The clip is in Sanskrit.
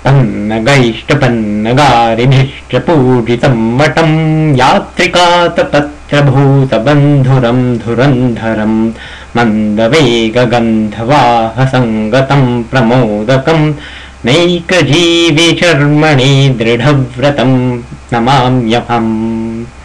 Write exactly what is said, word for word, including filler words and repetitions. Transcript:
पन्नगैष्टपन्नगारिभिष्टपूजितं मठं यात्रिकातपत्रभूतबन्धुरं धुरन्धरं मन्दवेगगन्धवाहसङ्गतं प्रमोदकं नैकजीविचर्मणि दृढव्रतं नमाम्यहम्।